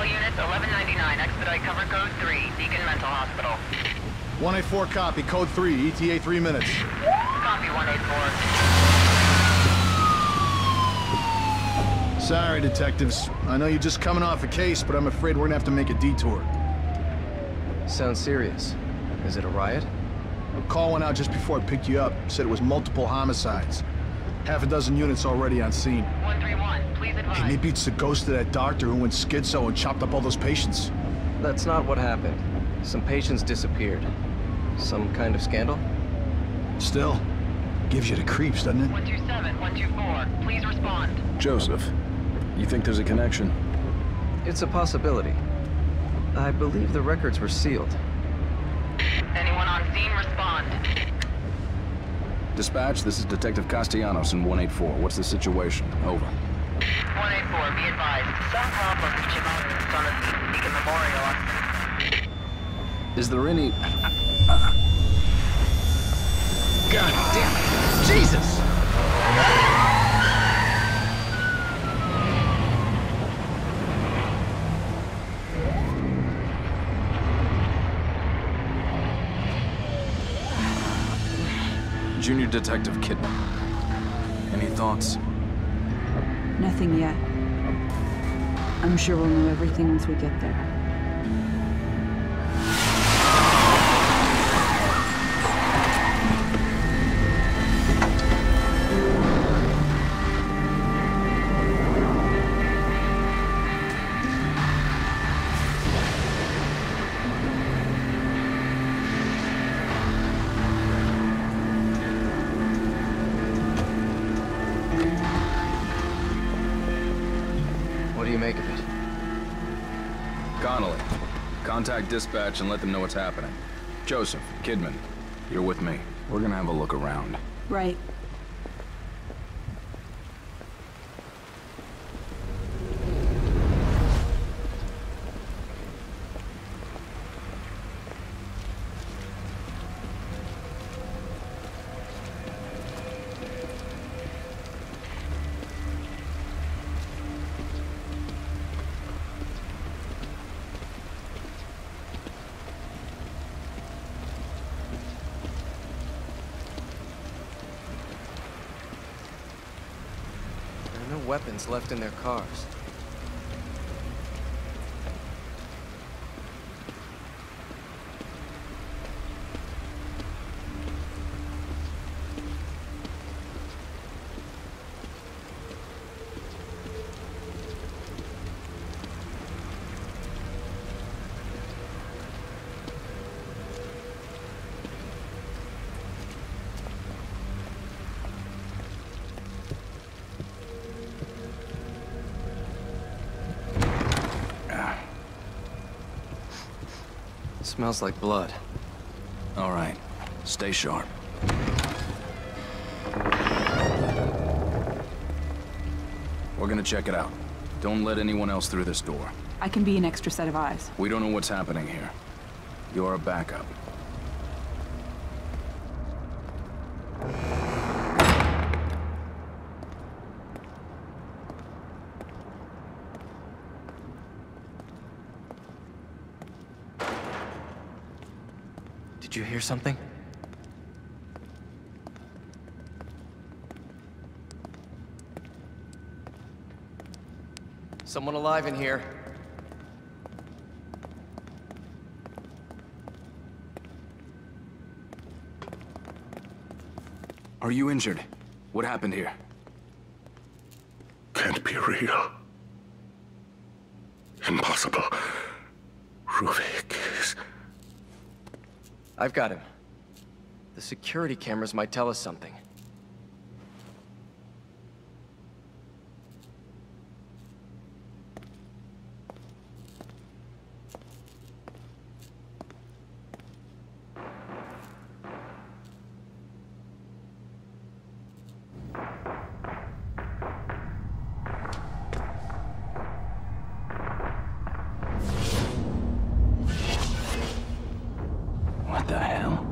All units, 1199, expedite cover code 3, Beacon Mental Hospital. 184 copy, code 3, ETA 3 minutes. Copy 184. Sorry, detectives. I know you're just coming off a case, but I'm afraid we're gonna have to make a detour. Sounds serious. Is it a riot? A call went out just before I picked you up. Said it was multiple homicides. Half a dozen units already on scene. 131, please advise. Hey, maybe it's the ghost of that doctor who went schizo and chopped up all those patients. That's not what happened. Some patients disappeared. Some kind of scandal? Still, gives you the creeps, doesn't it? 127, 124, please respond. Joseph, you think there's a connection? It's a possibility. I believe the records were sealed. Anyone on scene, respond. Dispatch, this is Detective Castellanos in 184. What's the situation? Over. 184, be advised. Some problem reaching out on the Beacon Memorial. Is there any... God damn it! Jesus! Junior Detective Kidman. Any thoughts? Nothing yet. I'm sure we'll know everything once we get there. What do you make of it? Connolly, contact dispatch and let them know what's happening. Joseph, Kidman, you're with me. We're gonna have a look around. Right. There are no weapons left in their cars. Smells like blood. All right, stay sharp. We're gonna check it out. Don't let anyone else through this door. I can be an extra set of eyes. We don't know what's happening here. You're a backup. Did you hear something? Someone alive in here. Are you injured? What happened here? Can't be real. Impossible. Ruvik is... I've got him. The security cameras might tell us something. What the hell?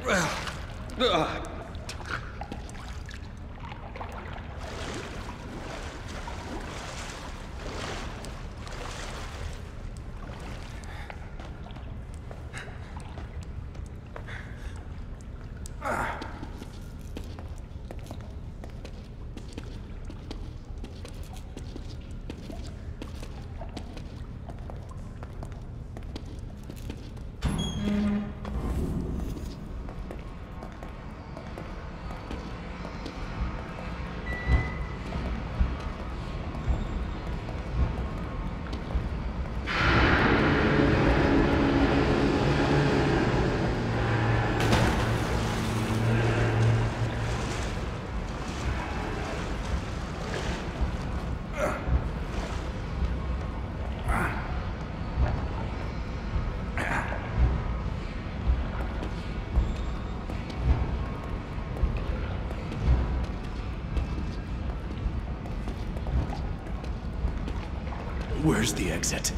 Where's the exit?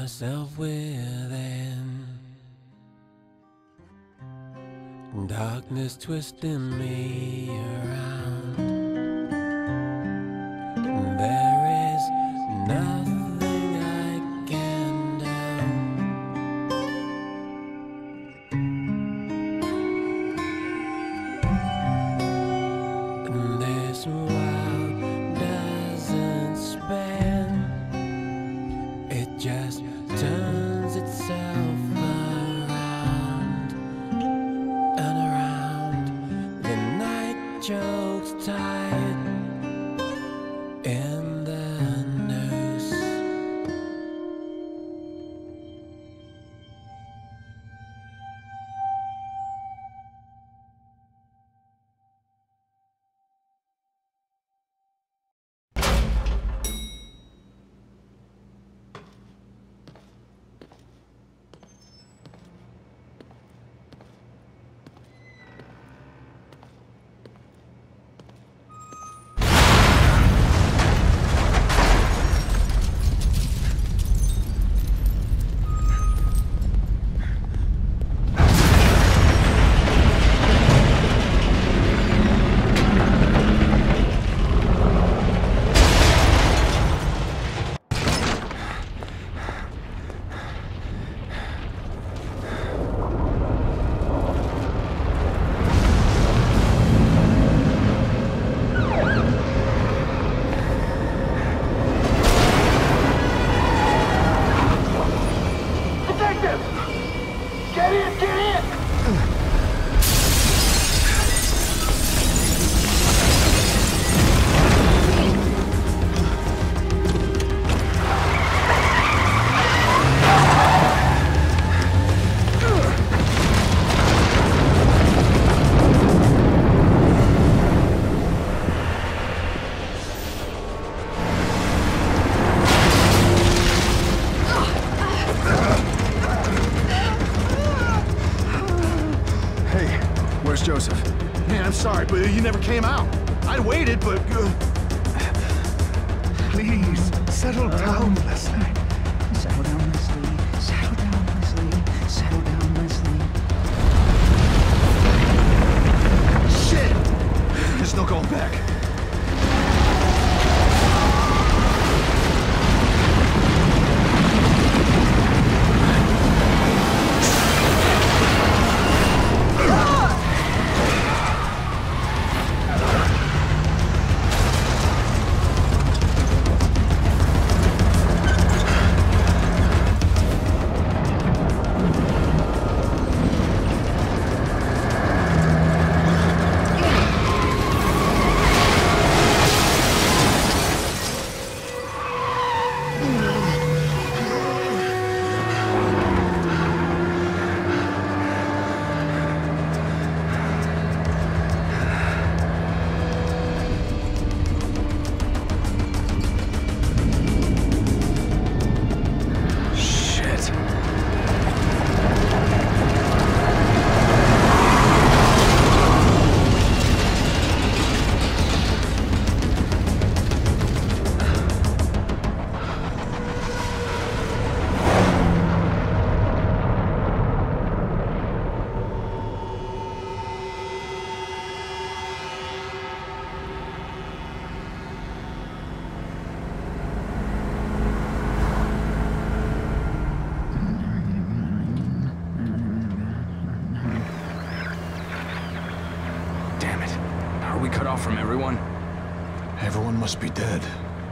myself within. Darkness twisting me around. There is nothing I can do. And this world doesn't spin, it just turns itself around and around. The night chokes tight in the noose. Where's Joseph? Man, I'm sorry, but you never came out. I waited, but... Please, settle down, Leslie. Settle down, Leslie. Settle down, Leslie. Settle down, Leslie. Shit! There's no going back. Are we cut off from everyone? Everyone must be dead.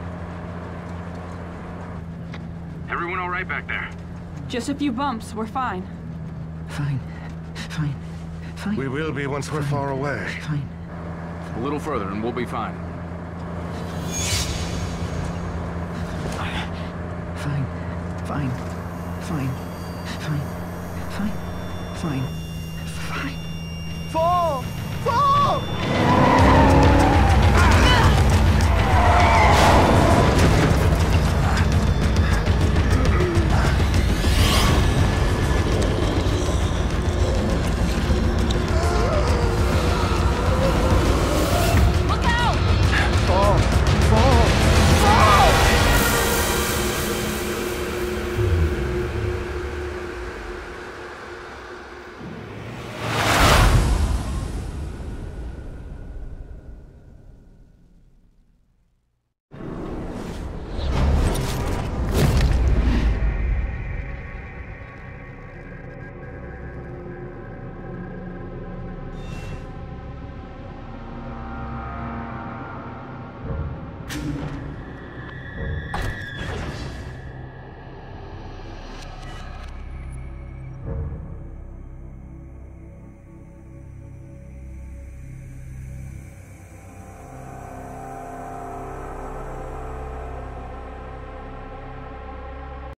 Everyone all right back there? Just a few bumps. We're fine. Fine. Fine. Fine. We will be once we're far away. Fine. A little further and we'll be fine. Fine. Fine. Fine. Fine. Fine. Fine.